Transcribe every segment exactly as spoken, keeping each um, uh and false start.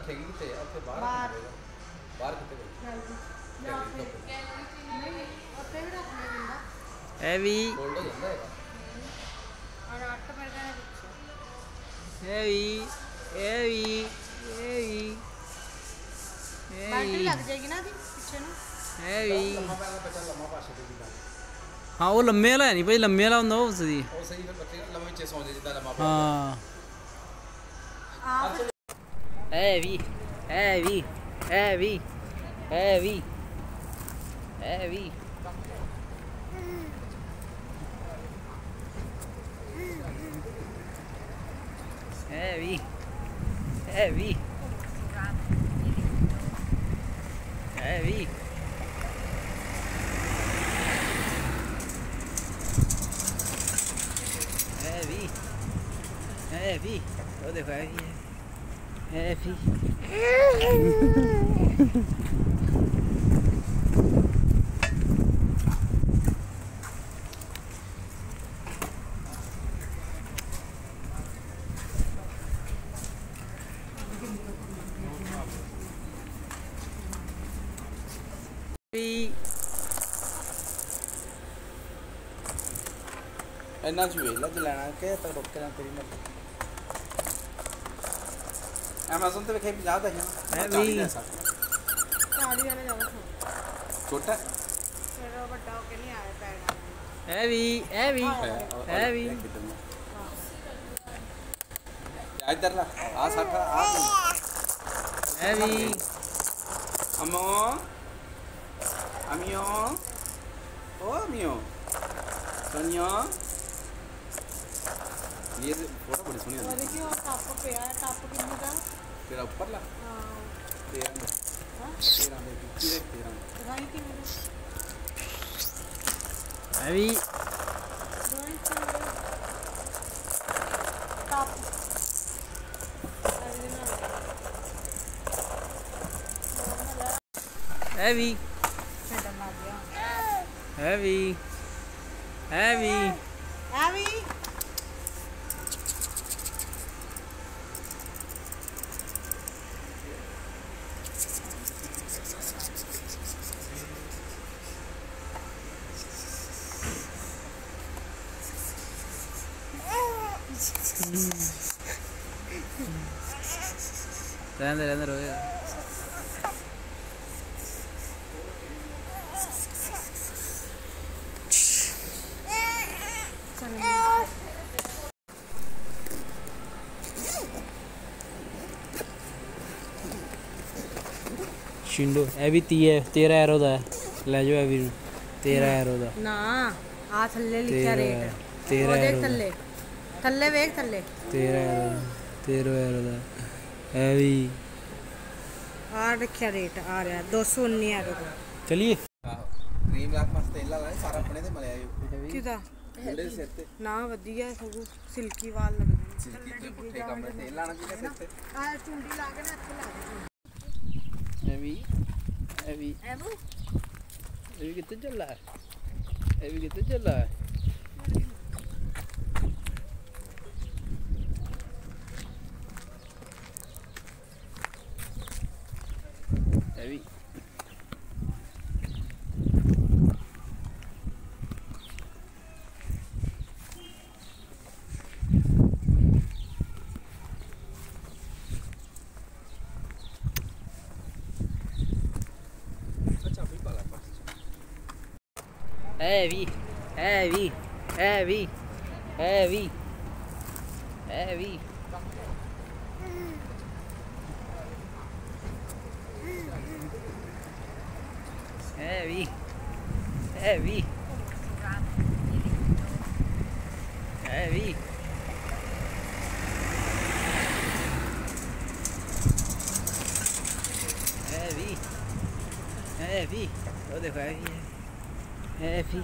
रखेगी कितने और फिर बाहर बाहर बाहर कितने हैवी कोल्ड हो जाता है और आठ मेरे का हैवी हैवी हैवी बाल्टी लग जाएगी ना दी पीछे ना हैवी लम्बा पैर बच्चा लम्बा पास दे दी हाँ वो लम्बे वाला है नहीं भाई लम्बे वाला होता वो सही ਉਹ ਸਹੀ ਫਿਰ ਬੱਚੇ ਲੰਮੇ ਵਿੱਚੇ ਸੌਂ ਜਿੱਦਾਂ ਲੰਮਾ ਪਿਆ हाँ heavy heavy heavy heavy heavy heavy heavy heavy heavy heavy वो देखो हैवी है हैवी ਇੰਨਾ ਚ ਵੇਖ ਲੈ ਜੇ ਲੈਣਾ ਕਿ ਤਾਂ ਰੁਕ ਕੇ ਨਾ ਤੇਰੀ ਮਰਜ਼ੀ Amazon ਤੇ ਵੇਖੇ ਪੰਜਾਹ ਦਾ ਹੀ ਹੈ ਵੀ ਚਾਲੀ ਵਾਲਾ ਜ਼ਿਆਦਾ ਛੋਟਾ ਫਿਰ ਉਹ ਵੱਡਾ ਹੋ ਕੇ ਨਹੀਂ ਆਇਆ ਪੈਣਾ हैवी हैवी हैवी ਇੱਧਰ ਲਾ ਆ ਸਾਡਾ ਆ हैवी ਅਮੋ ਅਮਿਓ ਓ ਅਮਿਓ सोनिया ये फोटो बड़ी सुनी है देखिए और टप पे है टप कितने का तेरा ऊपर ला हां तेरा हां तेरा दे तेरे तेरा दिखाई कितने हैवी टप हैवी छड्डन लग गया हैवी हैवी हैवी रहने दे रहने दे रोएगा शिंडो ए भी ती है तेरह एरो दा ले जाओ ए भी तेरह एरो दा ना आ थल्ले लिखा रेट तेरह देख एरो थल्ले थल्ले वेख थल्ले तेरह एरो तेरह एरो दा ए भी आ लिखा रेट आ रहा दो सौ उन्नी एरो का चलिए क्रीम लाख मस्त तेल ला सारा अपने ते मले आयो किदा मुंडे सिर ते ना वधिया सगो सिल्की वाल लगदे सिल्की ते पुठे काम ते तेल लाना चाहिए सिर ते आ चुंडी ला के ना अच्छे लगदे ए भी ए भी ए भी कितने चल रहा है ए भी कितने चल रहा है ए भी Heavy, heavy, heavy, heavy, heavy. Heavy, heavy, heavy. Heavy, heavy. Lo dejo ahí. Heavy.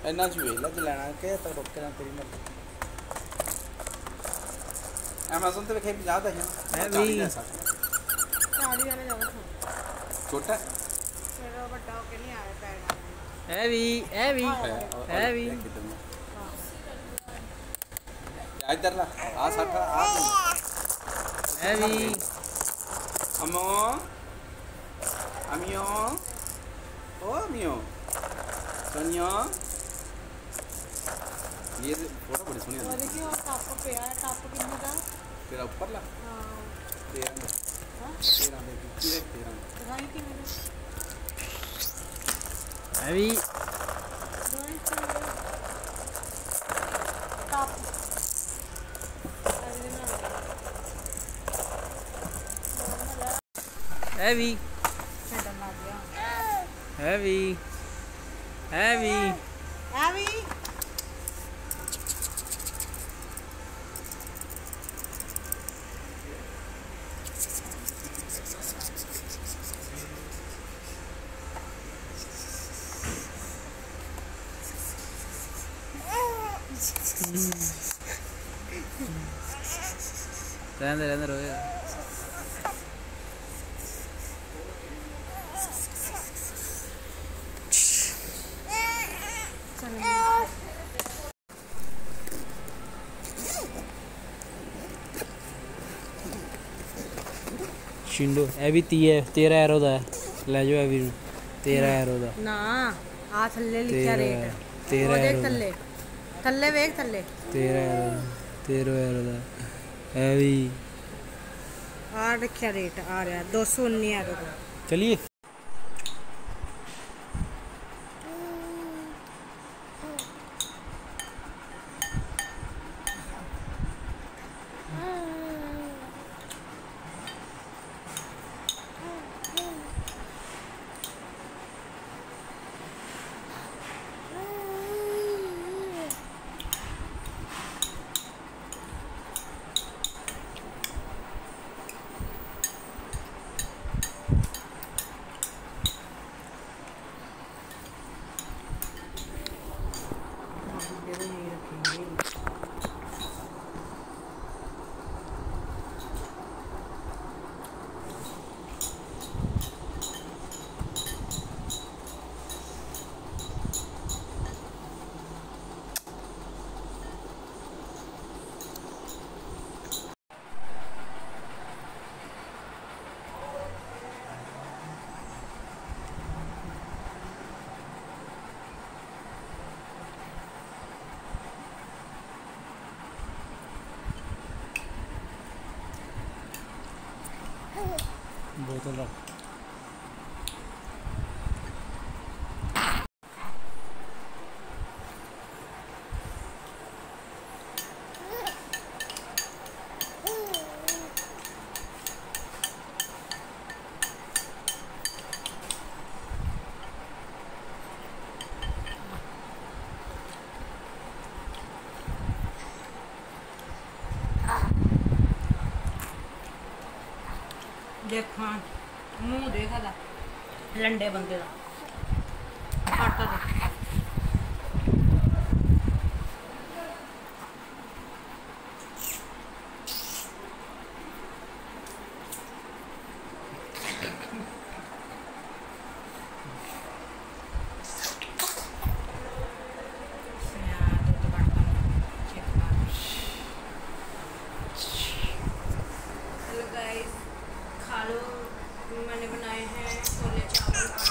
इन्ना च वेख ला जे लैना के तो रोक के ना तेरी मर्जी। अमेज़न ते लिखे पचास दा है ही भी। चाली वाले ज्यादा छोटा फिर वो बड़ा होके नहीं आया पैर डालने। है भी है भी है और- है और भी। देख किधर में। या इधर ला आ साटा आ है भी। अमो अमियो ओ अमियो सोनिया ये फोटो बड़ी सुनी और है देखिए वो टॉप पे है, टॉप कितने का? तेरा ऊपर ला हाँ तेरा में हाँ तेरा में तेरा तेरा में ड्राइंग की मेरे है भी। ड्राइंग की मेरे टॉप अरे ना है भी छेड़ा लग गया है भी है भी। अभी रहने दे रहने दे रोएगा। शिंडो ए भी ती है तेरह एरो दा है ले जाओ ए भी तेरह एरो दा ना आ थल्ले लिखा तेरह रेट तेरह वो देख एरो दा थल्ले थल्ले वेख थल्ले तेरह एरो दा तेरह एरो दा ए भी। आ लिखा रेट आ रहा दो सौ उन्नी एरो का। चलिए बोतल रख। देखा मुंह देखा था लंडे बंदे का आटा देख खा लो मैंने बनाए हैं छोले चावल।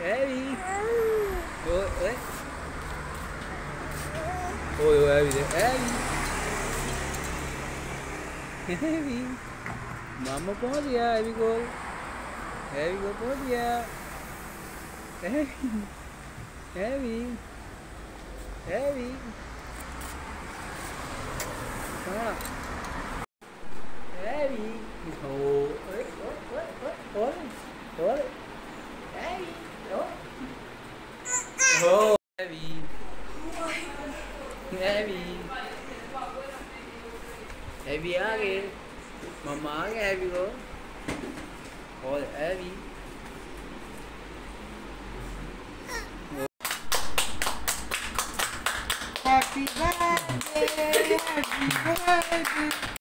हैवी ओए ओए ओए ओए हैवी दे हैवी हैवी मामा पहुंच गया हैवी को हैवी को पहुंच गया हैवी हैवी हैवी हाँ हैवी ओ ओए ओए ओए ओए ओए हैवी ओ ओ हैवी हैवी हैवी आ गए मम्मा आ गया हैवी को और heavy Happy birthday, happy birthday.